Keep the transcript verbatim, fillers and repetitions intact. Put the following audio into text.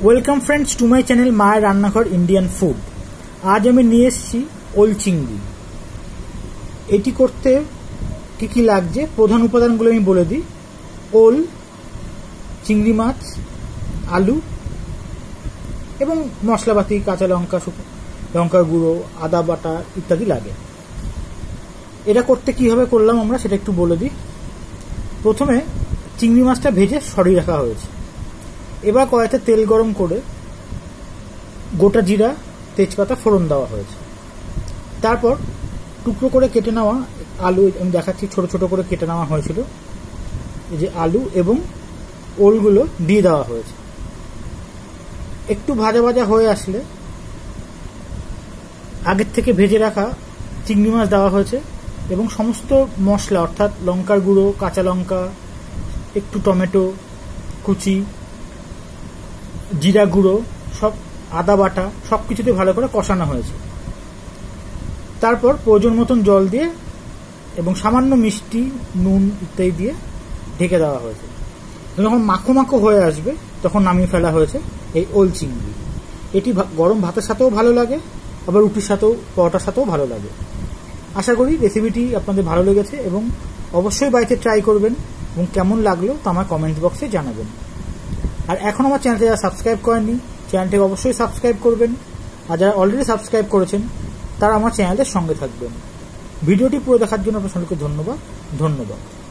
Welcome friends to my channel মায়ের রান্নাঘর Indian food. আজ আমি নিয়ে এসেছি ওল চিংড়ি। এটি করতে কি কি লাগছে প্রধান উপাদানগুলো আমি বলে দিই। ওল, চিংড়ি মাছ, আলু এবং মশলাপাতি, কাঁচা লঙ্কা, লঙ্কার গুঁড়ো, আদা বাটা ইত্যাদি লাগে। এটা করতে কীভাবে করলাম আমরা সেটা একটু বলে দিই। প্রথমে চিংড়ি মাছটা ভেজে সরিয়ে রাখা হয়েছে। এবার কড়াইতে তেল গরম করে গোটা জিরা, তেজপাতা ফোড়ন দেওয়া হয়েছে। তারপর টুকরো করে কেটে নেওয়া আলু, আমি দেখাচ্ছি ছোট ছোট করে কেটে নেওয়া হয়েছিল, এই যে আলু এবং ওলগুলো দিয়ে দেওয়া হয়েছে। একটু ভাজা ভাজা হয়ে আসলে আগের থেকে ভেজে রাখা চিংড়ি মাছ দেওয়া হয়েছে এবং সমস্ত মশলা অর্থাৎ লঙ্কার গুঁড়ো, কাঁচা লঙ্কা, একটু টমেটো কুচি, জিরা গুঁড়ো, সব আদা বাটা সব কিছুতে ভালো করে কষানো হয়েছে। তারপর প্রয়োজন মতন জল দিয়ে এবং সামান্য মিষ্টি, নুন ইত্যাদি দিয়ে ঢেকে দেওয়া হয়েছে। যখন মাখো মাখো হয়ে আসবে তখন নামিয়ে ফেলা হয়েছে এই ওল চিংড়ি। এটি গরম ভাতের সাথেও ভালো লাগে, আবার রুটির সাথেও, পরোটার সাথেও ভালো লাগে। আশা করি রেসিপিটি আপনাদের ভালো লেগেছে এবং অবশ্যই বাড়িতে ট্রাই করবেন এবং কেমন লাগলো তা আমার কমেন্ট বক্সে জানাবেন। আর এখন আমার চ্যানেলটা যারা সাবস্ক্রাইব করেননি, চ্যানেলটাকে অবশ্যই সাবস্ক্রাইব করবেন। আর যারা অলরেডি সাবস্ক্রাইব করেছেন তারা আমার চ্যানেলের সঙ্গে থাকবেন। ভিডিওটি পুরো দেখার জন্য আপনার সকলকে ধন্যবাদ ধন্যবাদ